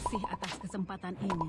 kasih atas kesempatan ini.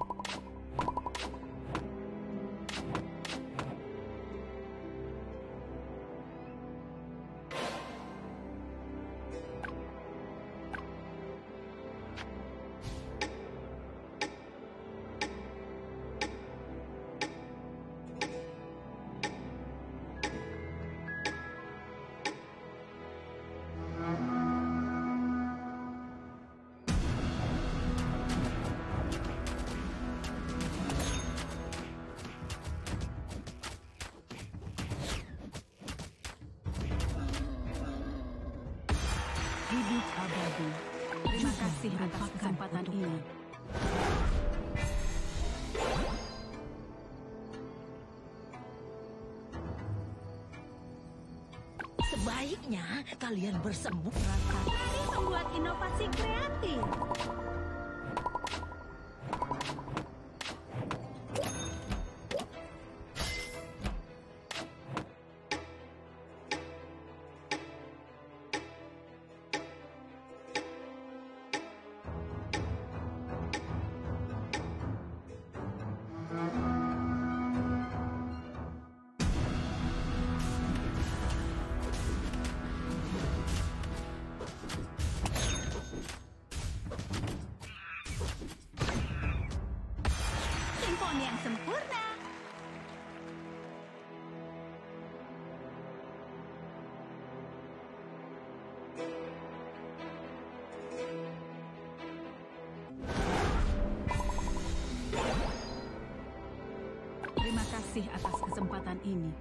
Hidup abadi. Terima kasih atas kesempatan ini. Sebaiknya kalian bersembunyi. Mari membuat inovasi kreatif. Simfoni yang sempurna. Terima kasih atas kesempatan ini.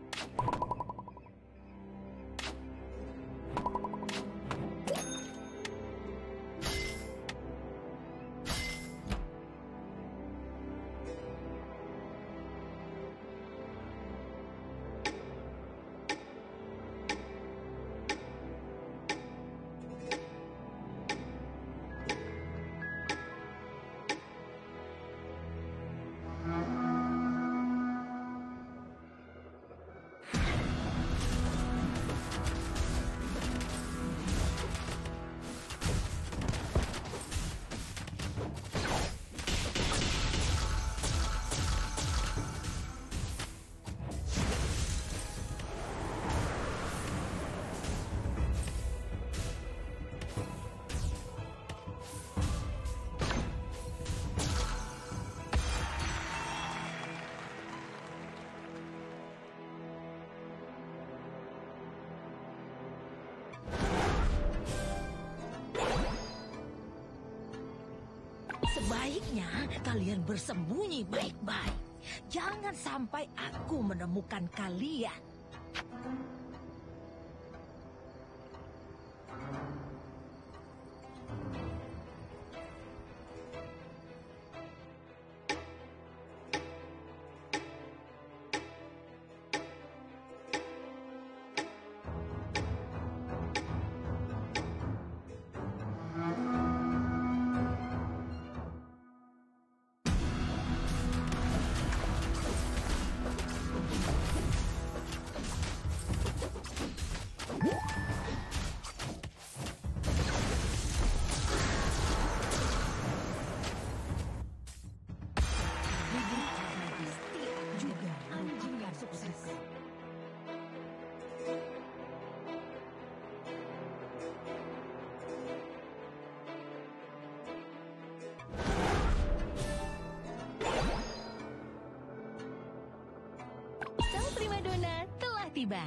Sebaiknya kalian bersembunyi baik-baik. Jangan sampai aku menemukan kalian. Sang primadona telah tiba.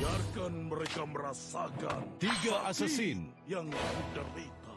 Biarkan mereka merasakan 3 assassin yang menderita.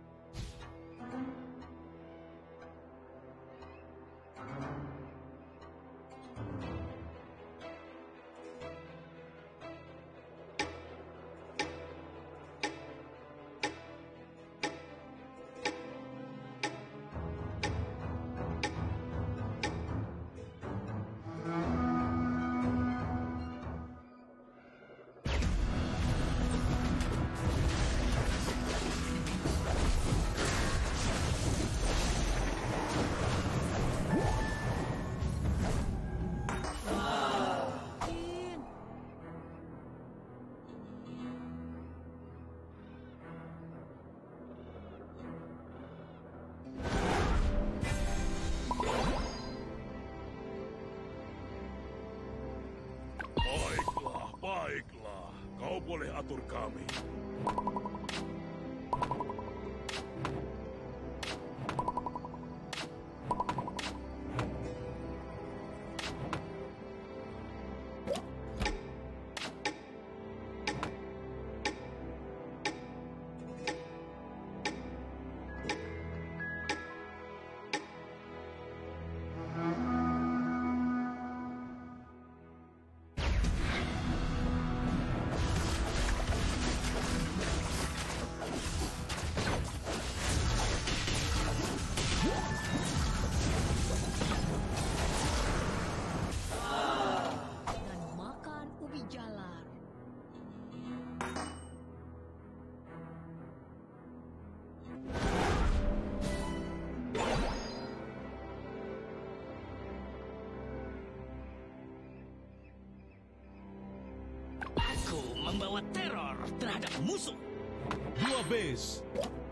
Baiklah, kau boleh atur kami. Membawa teror terhadap musuh. 2 base.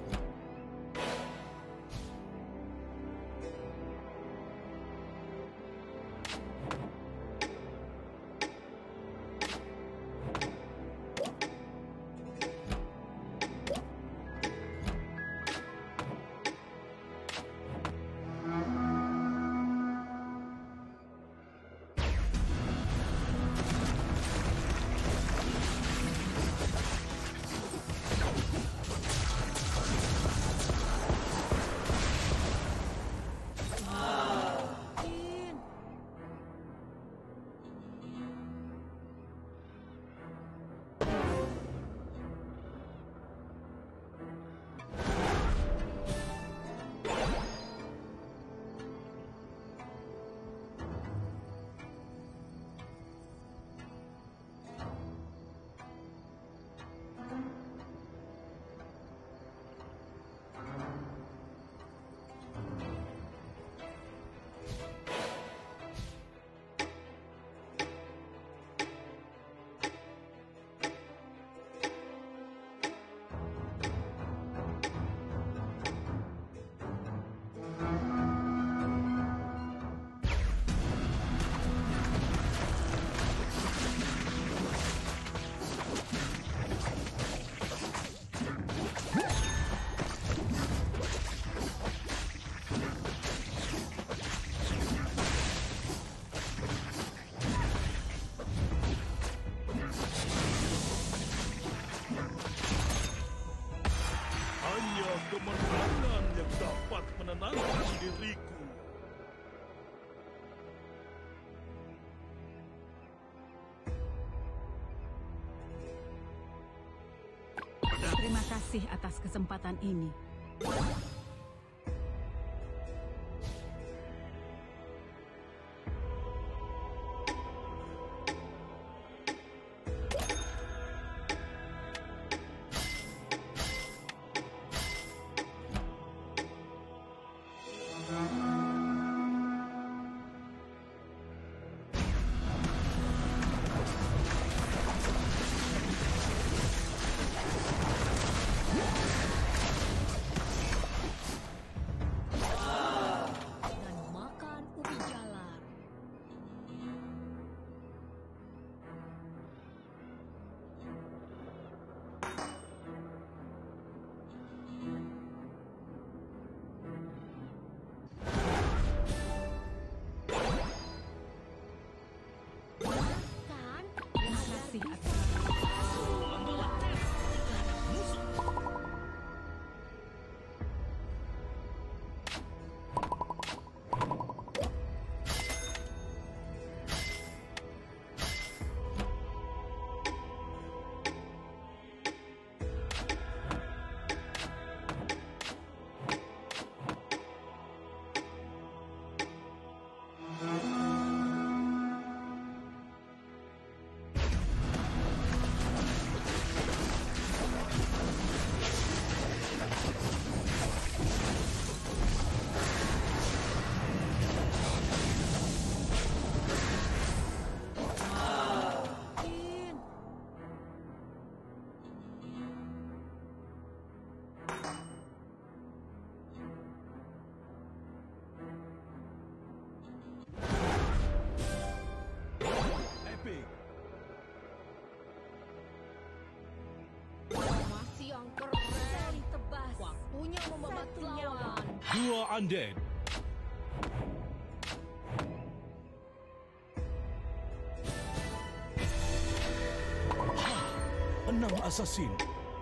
Kemenangan yang dapat menenangkan diriku. Terima kasih atas kesempatan ini. Dua undead. 6 assassin.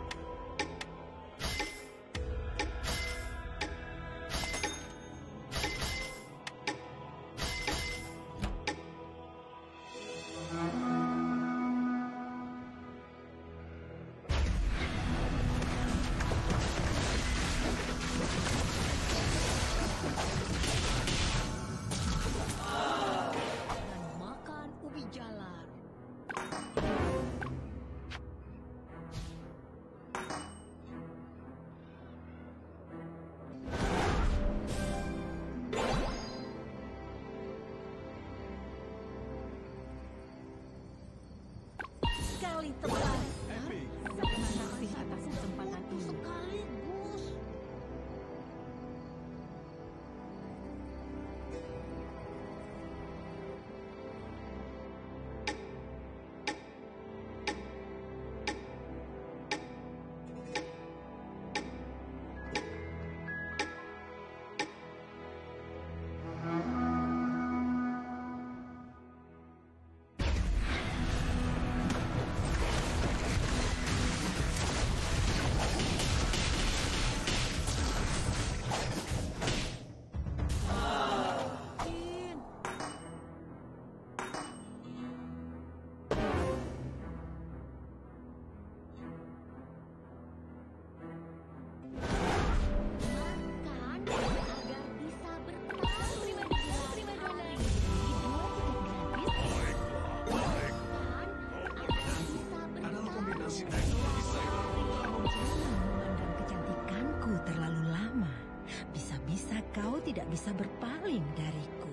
Dan makan ubi jalar. Sekali tepat. Terima kasih atas kesempatan ini. Sekaligus. Makan agar bisa bertahan. Prima dona ini 2 tiket gratis. Makan agar bisa bertahan. Jangan memandang kecantikanku terlalu lama. Bisa-bisa kau tidak bisa berpaling dariku.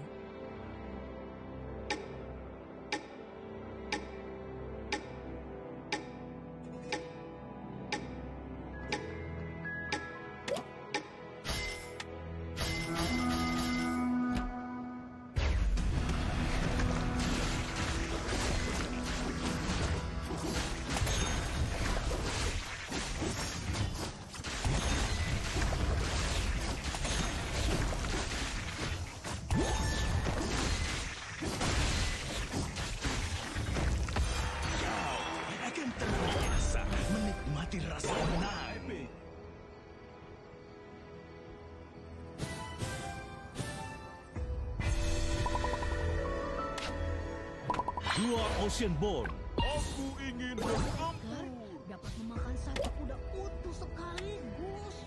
Akan terbiasa menikmati rasa menang. Dua Oceanborn. Aku ingin bertempur. Dapat memakan satu kuda utuh sekaligus.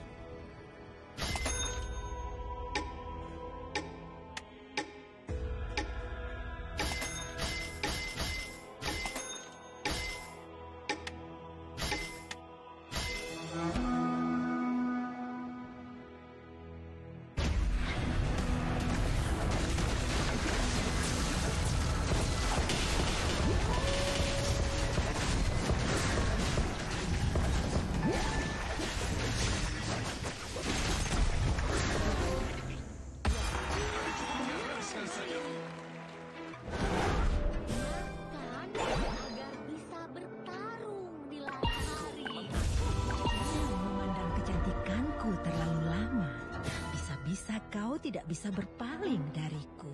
Makan agar bisa bertarung di lara hari. Jangan memandang kecantikanku terlalu lama. Bisa-bisa kau tidak bisa berpaling dariku.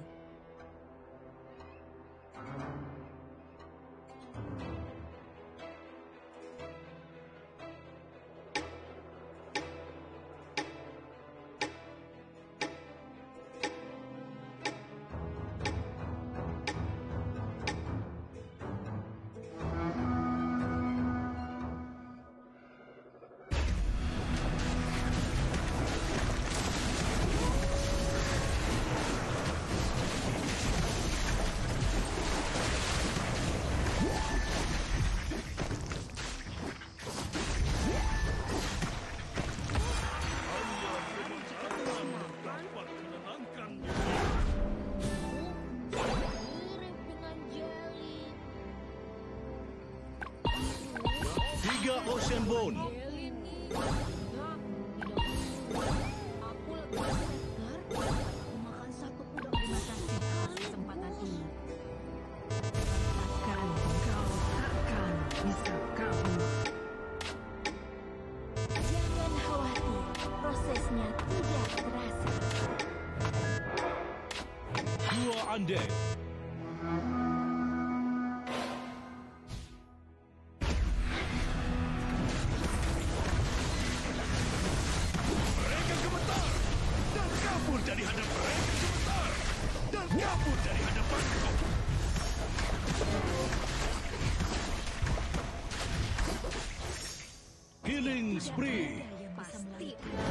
Dapat menenangkan Mirip dengan jelly. 3 Oceanborn. Jelly nih. Enggak, tidak. Aku lebih segar. Aku makan satu kuda. Terima kasih atas kesempatan ini. Takkan bisa kabur. Jangan khawatir, prosesnya tidak terasa. pandai. Mereka gemetar dan kabur dari hadapan. Mereka gemetar dan kabur dari hadapanku. Killing spree. Pasti.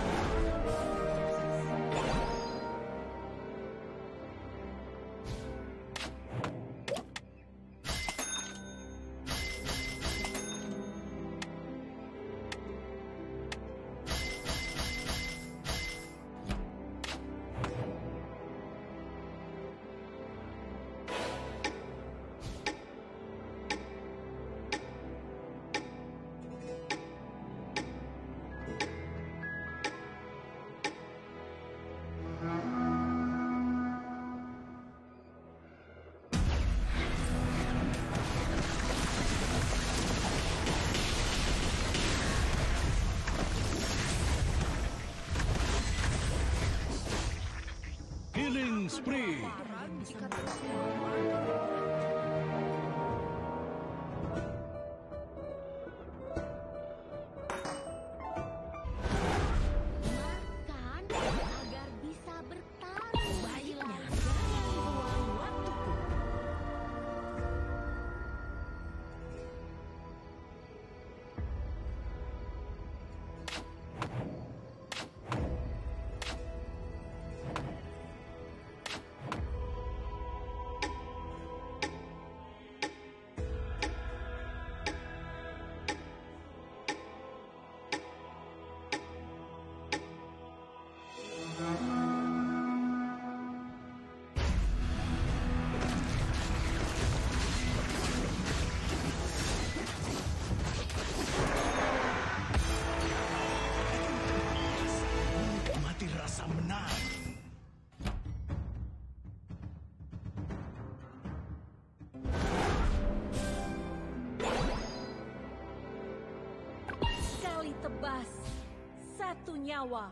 Killing spree. Jika terus lama. Makan agar bisa bertarung. Baiknya jangan buang waktuku. Menikmati rasa menang. Sekali tebas, satu nyawa.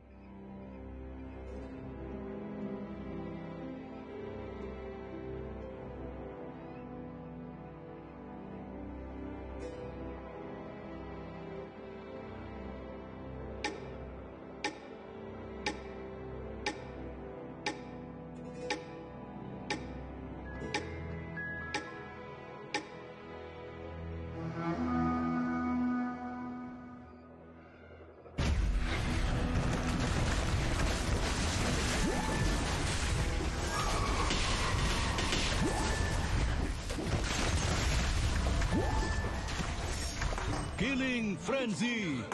Killing frenzy.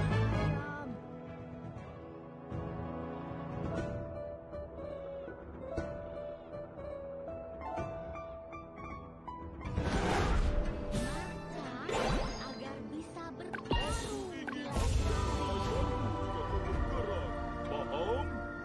Makan agar bisa bertarung di lain hari. Bergerak. Paham?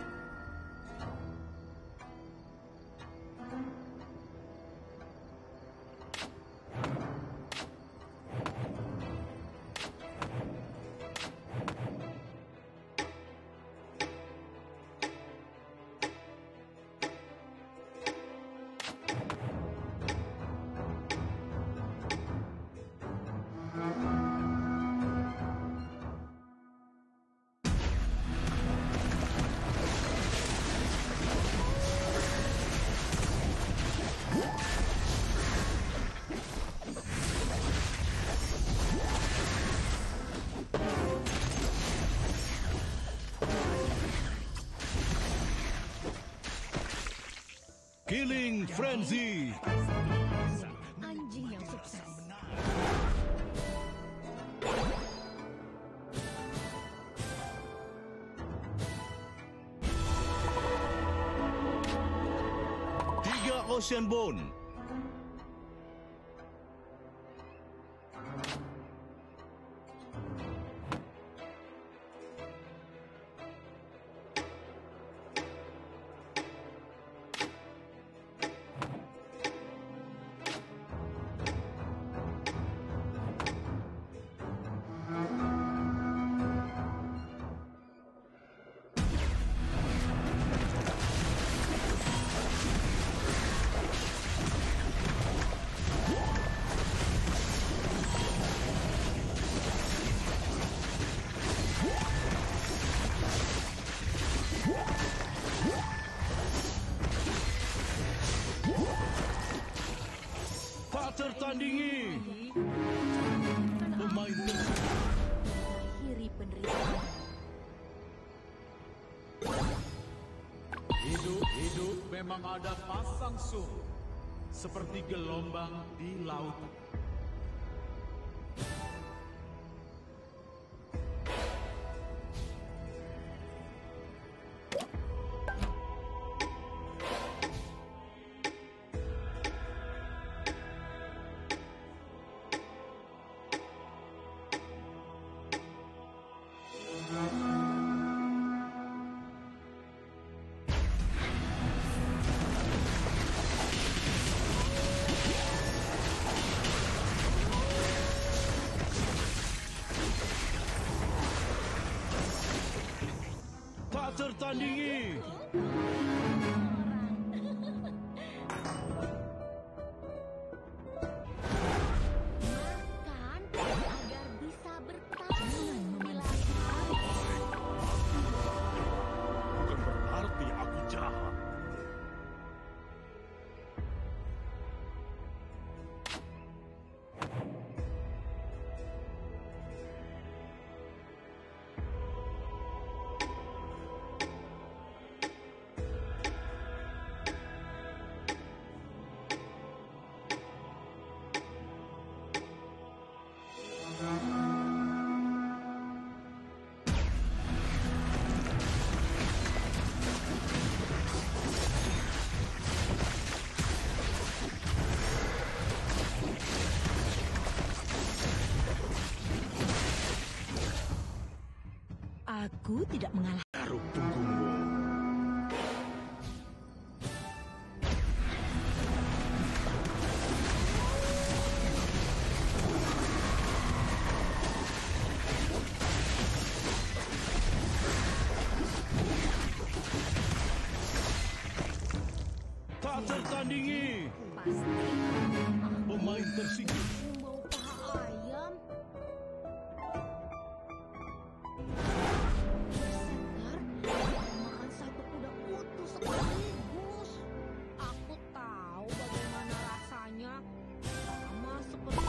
Killing frenzy. Anjing yang sukses. Tiga Ocean Bone. memang ada pasang surut, seperti gelombang di lautan. Tak tertandingi. Makan agar bisa bertarung di lain hari. Bukan berarti aku jahat. Aku tidak mengalah. Garuk punggungmu. Tak tertandingi. Pasti Pemain tersingkir. bau paha ayam. Bersegar, makan satu kuda utuh sekaligus. Aku tahu bagaimana rasanya. Sama seperti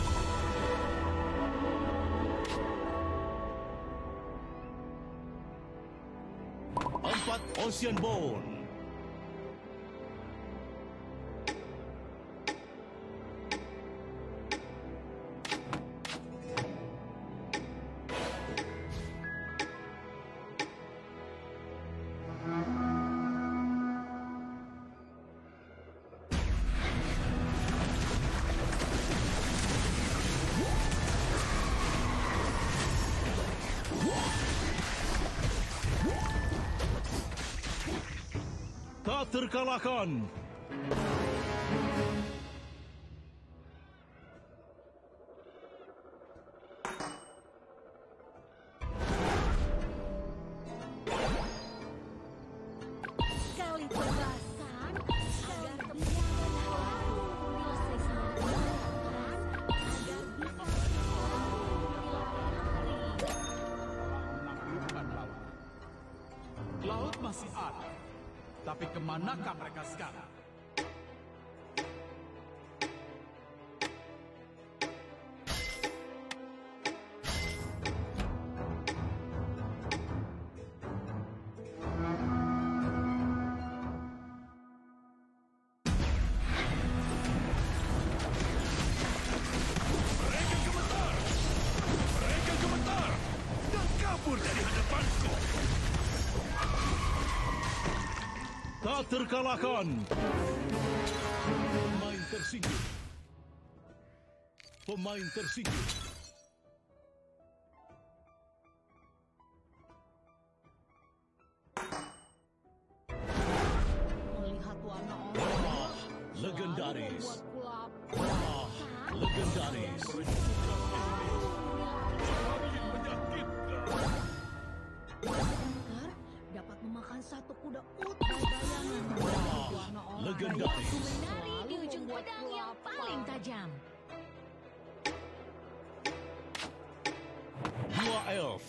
4 Ocean Bone. Tak terkalahkan. kali tebasan agar bisa bertarung di lain hari. Agar bisa bertarung di lain hari. Menaklukkan laut. Laut masih ada, tapi kemanakah mereka sekarang? Mereka gemetar. Mereka gemetar. Dan kabur dari hadapanku. Tak terkalahkan. Pemain tersingkir. Pemain tersingkir. Melihat warna oranye Legendaris. membuatku lapar. Legendaris. Bersegar dapat memakan satu kuda utuh. Bayangan warna oranye Legendaris. menari di ujung pedang yang paling tajam. 2 Elf.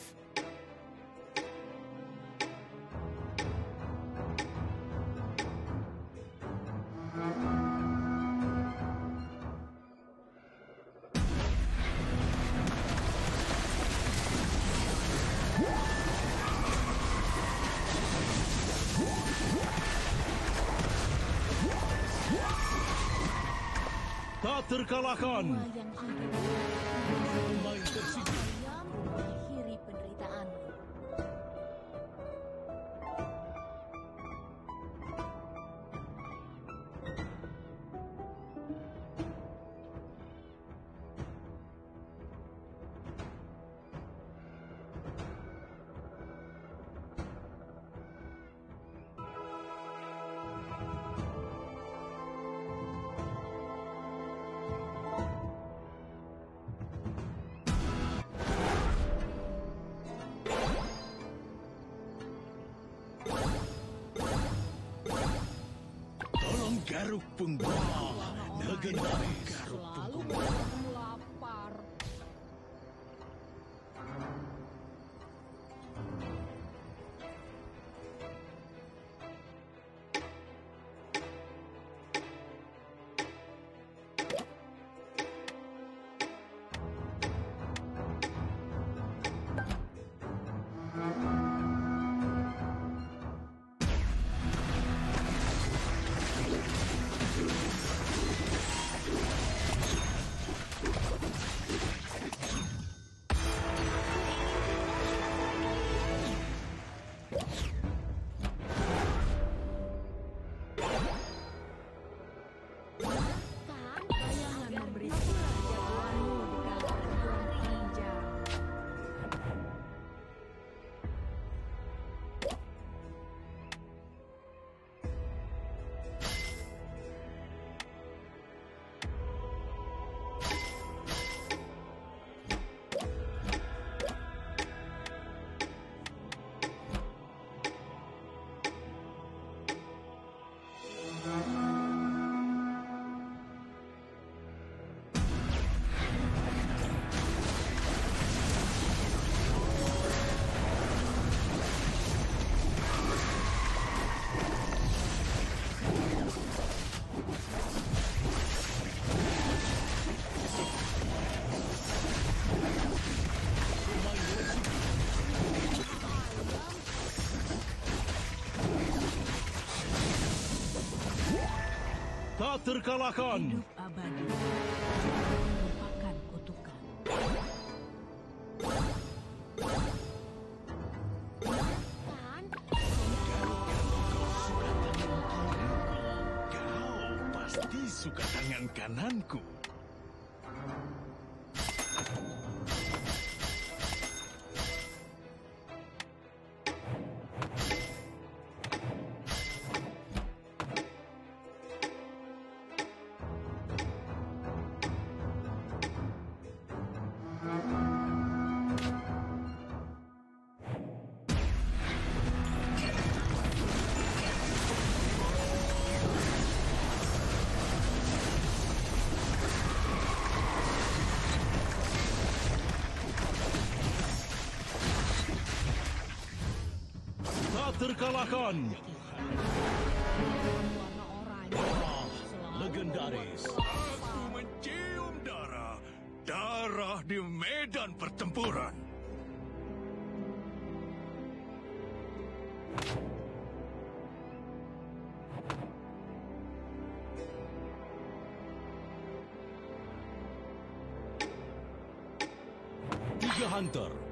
terkalahkan. Semua yang hidup Pemain tersingkir. ayam mengakhiri penderitaanmu. Tolong garuk punggung. Legendaris. Selalu membuatmu lapar. Bayangan memberi jagoanmu di kala perjuangan panjang. Tak terkalahkan. Hidup abadi merupakan kutukan. Kau pasti suka tangan kananku. Tak terkalahkan. Warna oranye selalu Legendaris. Aku mencium darah. Darah di medan pertempuran. Tiga Hunter